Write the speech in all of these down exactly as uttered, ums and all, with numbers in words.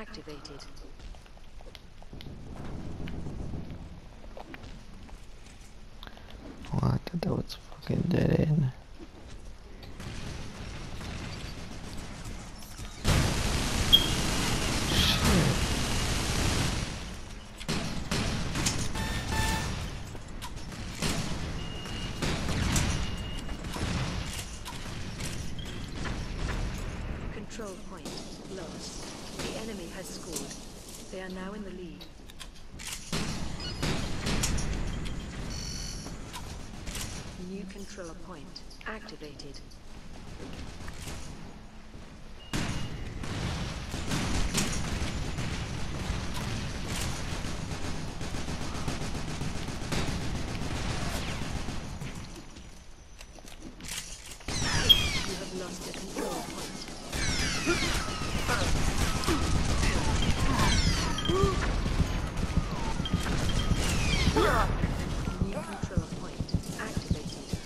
activated. Oh, I thought that was fucking dead end. Control point lost. The enemy has scored. They are now in the lead. New control point activated. You have lost a control point. New control point activated.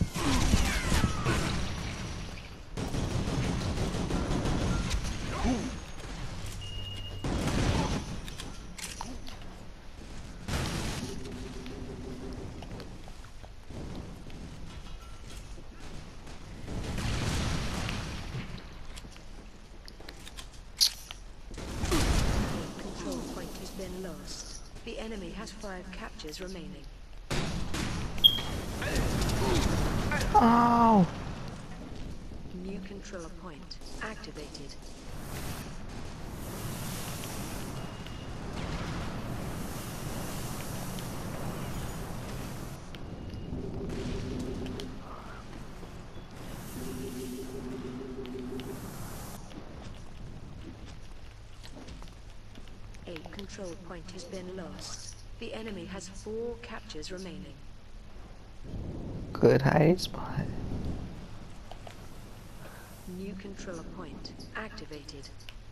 Control point has been lost. The enemy has five captures remaining. Oh! New control point activated. A control point has been lost. The enemy has four captures remaining. Good hiding spot. New control point activated.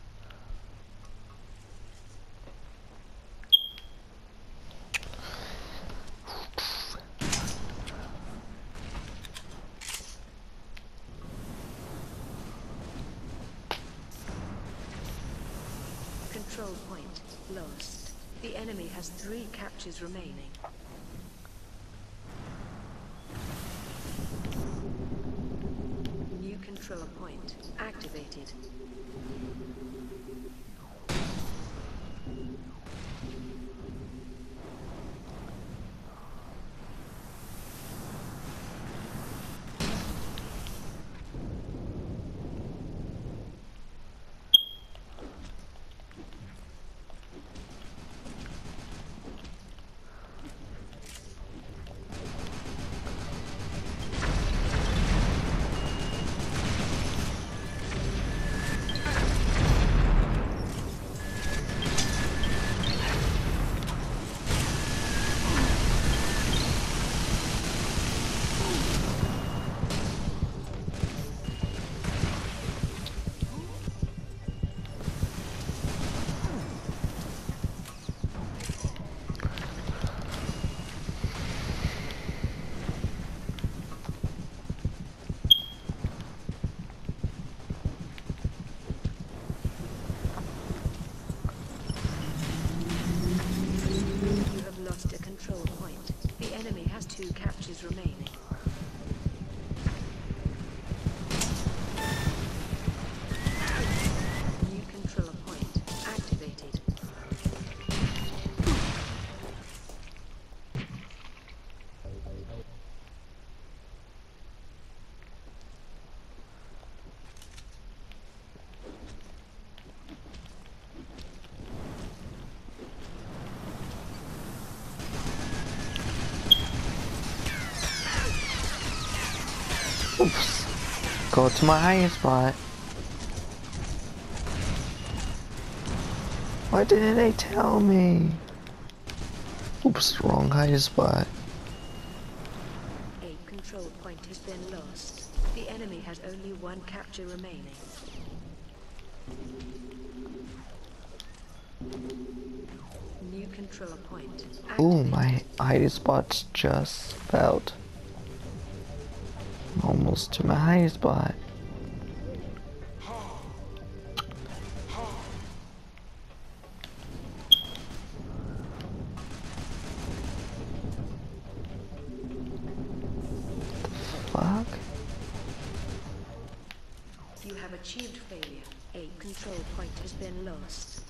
Control point lost. The enemy has three captures remaining. New control point activated. You have lost a control point. The enemy has two captures remaining. New control point activated. Oops. Go to my hiding spot. Why didn't they tell me? Oops, wrong hiding spot. A control point has been lost. The enemy has only one capture remaining. New control point Ooh, activated. my hiding spots just felt almost to my hiding spot. have achieved failure. A control point has been lost.